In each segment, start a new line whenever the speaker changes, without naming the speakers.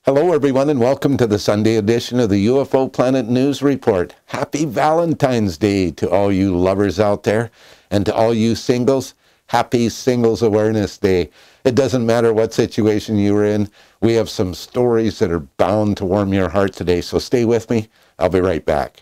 Hello everyone and welcome to the Sunday edition of the UFO Planet News Report. Happy Valentine's Day to all you lovers out there, and to all you singles, happy Singles Awareness Day. It doesn't matter what situation you're in, we have some stories that are bound to warm your heart today, so stay with me. I'll be right back.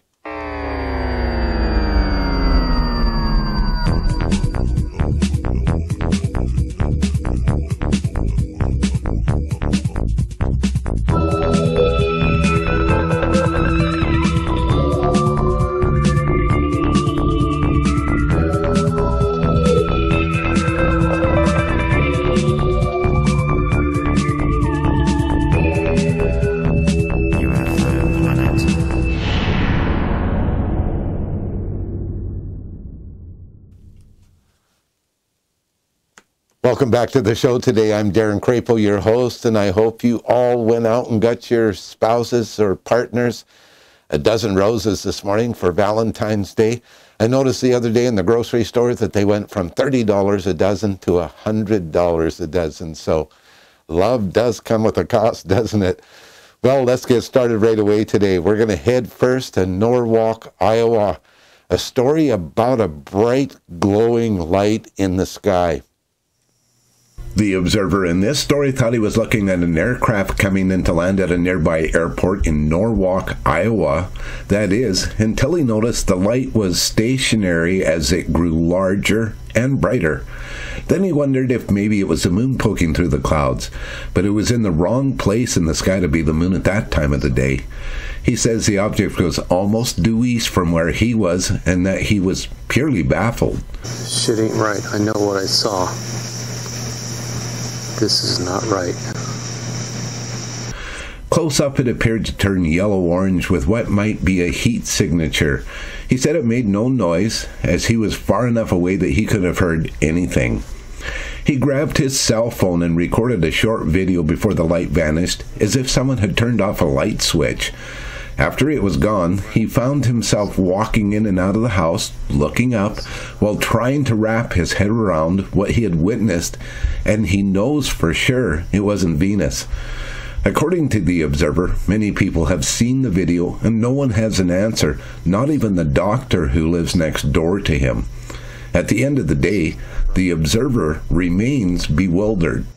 Welcome back to the show today. I'm Darren Crapo, your host, and I hope you all went out and got your spouses or partners a dozen roses this morning for Valentine's Day. I noticed the other day in the grocery store that they went from $30 a dozen to $100 a dozen. So love does come with a cost, doesn't it? Well, let's get started right away today. We're going to head first to Norwalk, Iowa. A story about a bright, glowing light in the sky. The observer in this story thought he was looking at an aircraft coming in to land at a nearby airport in Norwalk, Iowa. That is, until he noticed the light was stationary as it grew larger and brighter. Then he wondered if maybe it was the moon poking through the clouds, but it was in the wrong place in the sky to be the moon at that time of the day. He says the object was almost due east from where he was, and that he was purely baffled.
Shit ain't right. I know what I saw. This is not right.
Close up, it appeared to turn yellow-orange with what might be a heat signature. He said it made no noise, as he was far enough away that he could have heard anything. He grabbed his cell phone and recorded a short video before the light vanished, as if someone had turned off a light switch. After it was gone, he found himself walking in and out of the house, looking up, while trying to wrap his head around what he had witnessed, and he knows for sure it wasn't Venus. According to the observer, many people have seen the video, and no one has an answer, not even the doctor who lives next door to him. At the end of the day, the observer remains bewildered.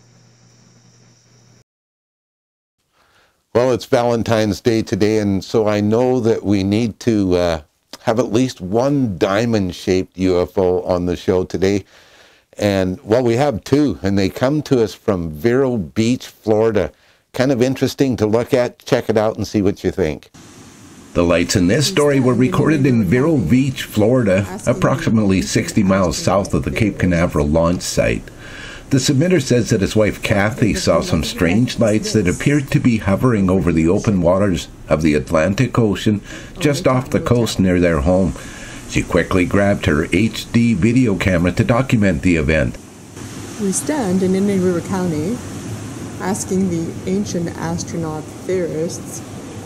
Well, it's Valentine's Day today, and so I know that we need to have at least one diamond-shaped UFO on the show today. And, well, we have two, and they come to us from Vero Beach, Florida. Kind of interesting to look at. Check it out and see what you think. The lights in this story were recorded in Vero Beach, Florida, approximately 60 miles south of the Cape Canaveral launch site. The submitter says that his wife Kathy saw some strange lights that appeared to be hovering over the open waters of the Atlantic Ocean just off the coast near their home. She quickly grabbed her HD video camera to document the event.
We stand in Indian River County asking the ancient astronaut theorists,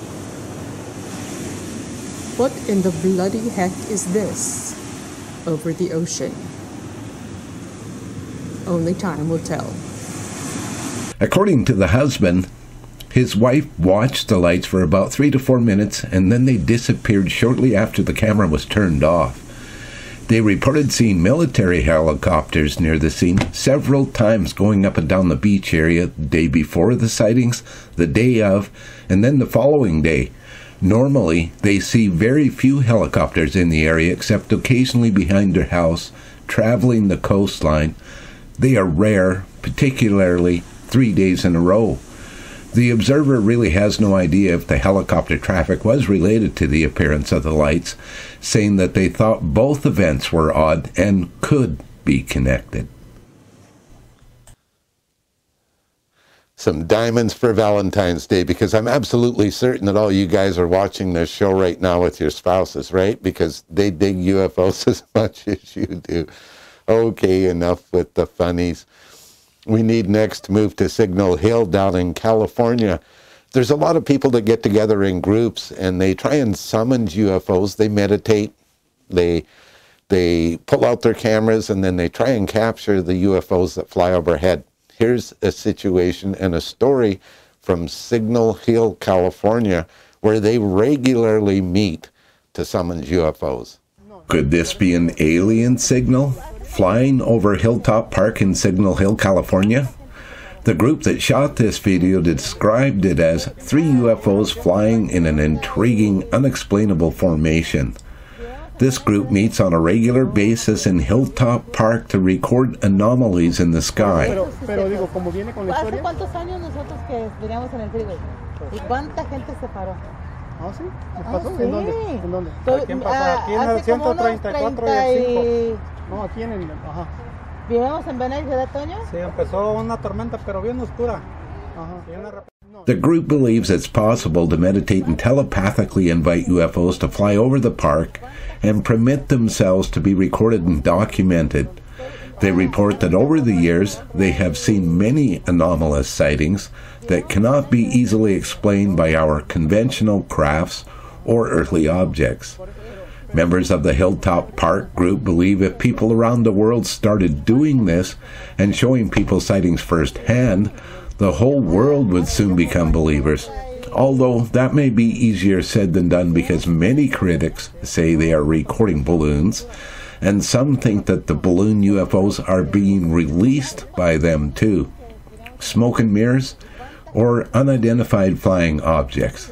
what in the bloody heck is this over the ocean? Only time will tell.
According to the husband, his wife watched the lights for about 3 to 4 minutes, and then they disappeared shortly after the camera was turned off. They reported seeing military helicopters near the scene several times going up and down the beach area the day before the sightings, the day of, and then the following day. Normally, they see very few helicopters in the area except occasionally behind their house, traveling the coastline. They are rare, particularly 3 days in a row. The observer really has no idea if the helicopter traffic was related to the appearance of the lights, saying that they thought both events were odd and could be connected. Some diamonds for Valentine's Day, because I'm absolutely certain that all you guys are watching this show right now with your spouses, right? Because they dig UFOs as much as you do. Okay, enough with the funnies. We need next to move to Signal Hill down in California. There's a lot of people that get together in groups and they try and summon UFOs. They meditate, they pull out their cameras, and then they try and capture the UFOs that fly overhead. Here's a situation and a story from Signal Hill, California, where they regularly meet to summon UFOs. Could this be an alien signal flying over Hilltop Park in Signal Hill, California? The group that shot this video described it as 3 UFOs flying in an intriguing, unexplainable formation. This group meets on a regular basis in Hilltop Park to record anomalies in the sky.
Pero digo, como viene con la historia. ¿Hace cuántos años nosotros que veníamos en el freeway? ¿Y cuánta gente se paró? ¿Ah, sí? ¿Nos pasó?
Sí.
¿En dónde? ¿En dónde? ¿A quién pasó? Aquí en el 134 y el 5. No, aquí en el... Ajá.
¿Vivimos en Venice, ¿verdad, Toño?
Sí, empezó una tormenta, pero bien oscura. Ajá.
The group believes it's possible to meditate and telepathically invite UFOs to fly over the park and permit themselves to be recorded and documented. They report that over the years they have seen many anomalous sightings that cannot be easily explained by our conventional crafts or earthly objects. Members of the Hilltop Park group believe if people around the world started doing this and showing people sightings firsthand, the whole world would soon become believers. Although that may be easier said than done because many critics say they are recording balloons, and some think that the balloon UFOs are being released by them too. Smoke and mirrors or unidentified flying objects.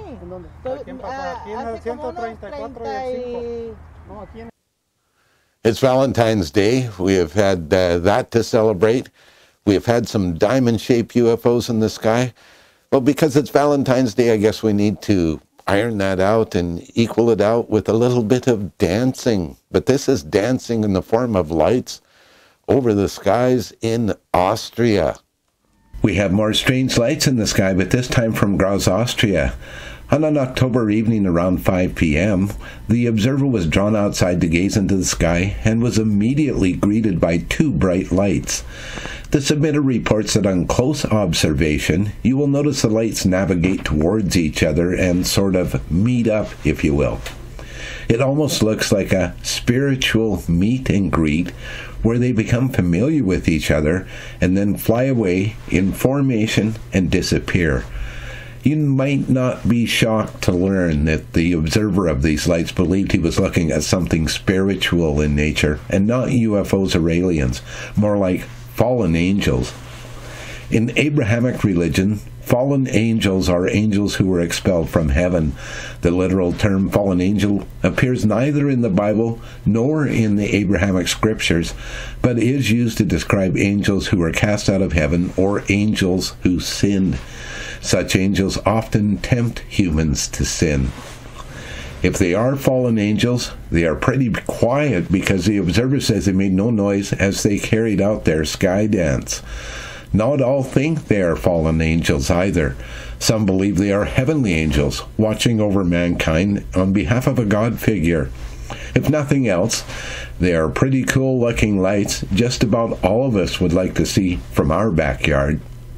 It's Valentine's Day. We have had that to celebrate. We have had some diamond-shaped UFOs in the sky. Well, because it's Valentine's Day, I guess we need to iron that out and equal it out with a little bit of dancing. But this is dancing in the form of lights over the skies in Austria. We have more strange lights in the sky, but this time from Graz, Austria. On an October evening around 5 p.m., the observer was drawn outside to gaze into the sky and was immediately greeted by 2 bright lights. The submitter reports that on close observation, you will notice the lights navigate towards each other and sort of meet up, if you will. It almost looks like a spiritual meet and greet where they become familiar with each other and then fly away in formation and disappear. You might not be shocked to learn that the observer of these lights believed he was looking at something spiritual in nature and not UFOs or aliens, more like fallen angels. In Abrahamic religion, fallen angels are angels who were expelled from heaven. The literal term fallen angel appears neither in the Bible nor in the Abrahamic scriptures, but is used to describe angels who were cast out of heaven or angels who sinned. Such angels often tempt humans to sin. If they are fallen angels, they are pretty quiet because the observer says they made no noise as they carried out their sky dance. Not all think they are fallen angels either. Some believe they are heavenly angels watching over mankind on behalf of a God figure. If nothing else, they are pretty cool-looking lights just about all of us would like to see from our backyard.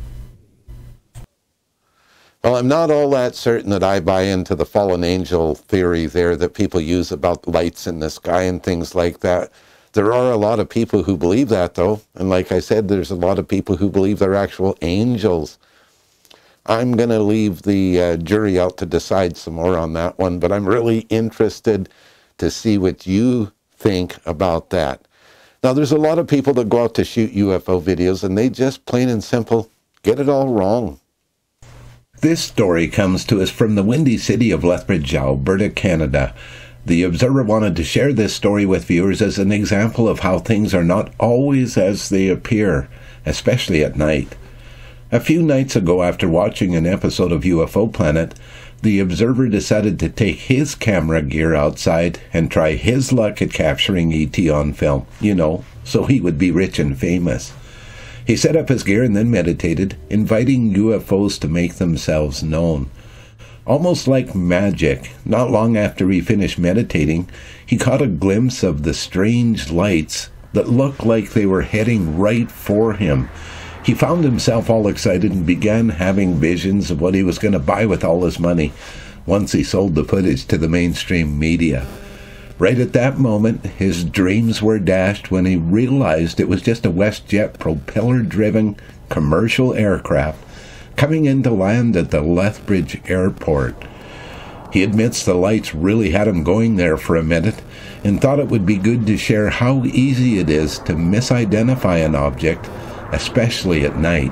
Well, I'm not all that certain that I buy into the fallen angel theory there that people use about lights in the sky and things like that. There are a lot of people who believe that, though. And like I said, there's a lot of people who believe they're actual angels. I'm going to leave the jury out to decide some more on that one, but I'm really interested to see what you think about that. Now, there's a lot of people that go out to shoot UFO videos, and they just plain and simple get it all wrong. This story comes to us from the windy city of Lethbridge, Alberta, Canada. The observer wanted to share this story with viewers as an example of how things are not always as they appear, especially at night. A few nights ago, after watching an episode of UFO Planet, the observer decided to take his camera gear outside and try his luck at capturing ET on film, so he would be rich and famous. He set up his gear and then meditated, inviting UFOs to make themselves known. Almost like magic, not long after he finished meditating, he caught a glimpse of the strange lights that looked like they were heading right for him. He found himself all excited and began having visions of what he was going to buy with all his money once he sold the footage to the mainstream media. Right at that moment, his dreams were dashed when he realized it was just a WestJet propeller-driven commercial aircraft coming in to land at the Lethbridge airport. He admits the lights really had him going there for a minute and thought it would be good to share how easy it is to misidentify an object, especially at night.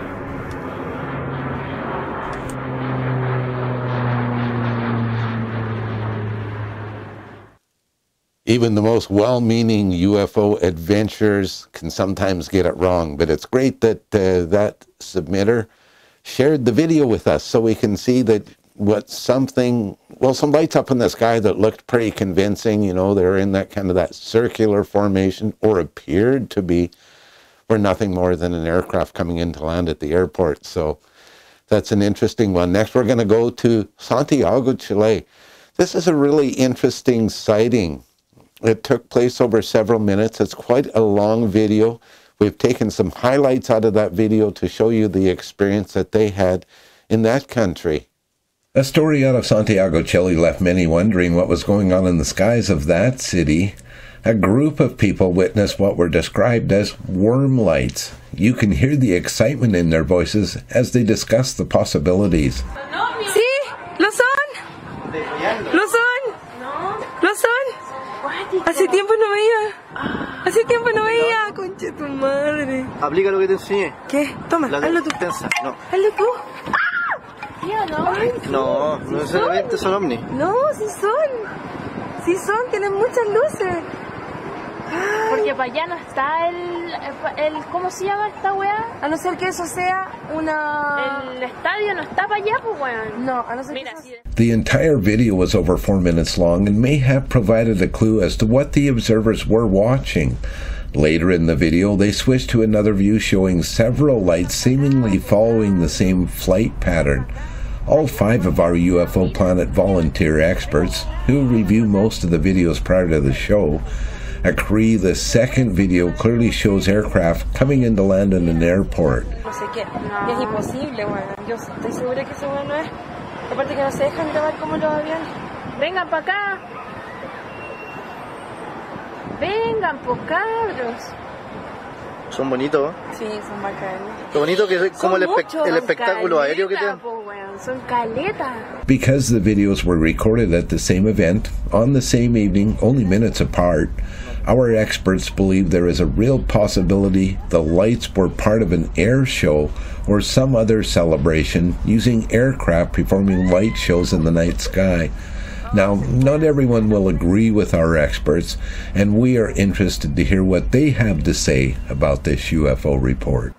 Even the most well-meaning UFO adventurers can sometimes get it wrong, but it's great that that submitter shared the video with us so we can see that some lights up in the sky that looked pretty convincing. You know, they're in that kind of that circular formation, or appeared to be, were nothing more than an aircraft coming in to land at the airport. So that's an interesting one. Next, we're going to go to Santiago, Chile. This is a really interesting sighting. It took place over several minutes. It's quite a long video. We've taken some highlights out of that video to show you the experience that they had in that country. A story out of Santiago, Chile left many wondering what was going on in the skies of that city. A group of people witnessed what were described as worm lights. You can hear the excitement in their voices as they discuss the possibilities.
Sí, lo son. Lo son. Lo son. Hace tiempo no veía. Hace tiempo no veía. Concha tu madre.
Aplica lo que te enseñé.
¿Qué? Toma, hazlo tú.
No.
Hazlo tú.
No, no necesariamente son ovnis.
No, sí son. Sí son, tienen muchas luces.
Porque para allá no está el ¿cómo se llama esta weá?
A no ser que eso sea una...
El estadio no está para allá, pues weón.
No, a no ser
Mira,
que eso...
The entire video was over 4 minutes long and may have provided a clue as to what the observers were watching. Later in the video, they switched to another view showing several lights seemingly following the same flight pattern. All 5 of our UFO Planet volunteer experts, who review most of the videos prior to the show, agree the second video clearly shows aircraft coming in to land in an airport.
No sé qué, es imposible, bueno. Yo estoy segura que eso no es. Aparte que no se dejan grabar como los aviones.
vengan para acá. Vengan, pues cabros.
Son bonitos.
Sí, son bacanos.
Qué bonito que es como el espectáculo aéreo que tienen.
Son caletas.
Because the videos were recorded at the same event, on the same evening, only minutes apart, our experts believe there is a real possibility the lights were part of an air show or some other celebration using aircraft performing light shows in the night sky. Now, not everyone will agree with our experts, and we are interested to hear what they have to say about this UFO report.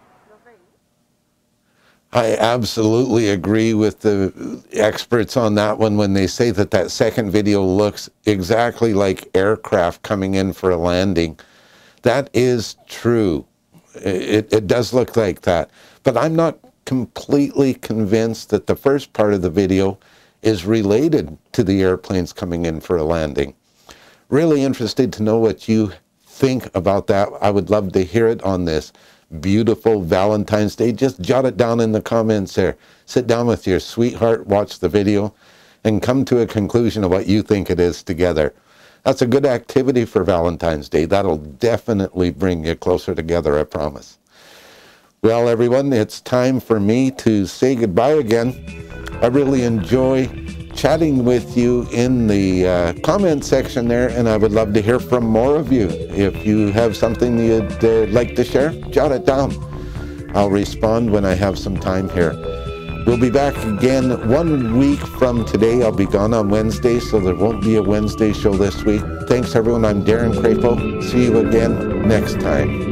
I absolutely agree with the experts on that one when they say that that second video looks exactly like aircraft coming in for a landing. That is true. It does look like that. But I'm not completely convinced that the first part of the video is related to the airplanes coming in for a landing. Really interested to know what you think about that. I would love to hear it on this beautiful Valentine's Day. Just jot it down in the comments there. Sit down with your sweetheart, watch the video, and come to a conclusion of what you think it is together. That's a good activity for Valentine's Day. That'll definitely bring you closer together, I promise. Well, everyone, it's time for me to say goodbye again. I really enjoy chatting with you in the comment section there, and I would love to hear from more of you. If you have something you'd like to share, jot it down. I'll respond when I have some time here. We'll be back again 1 week from today. I'll be gone on Wednesday, so there won't be a Wednesday show this week. Thanks, everyone. I'm Darren Crapo. See you again next time.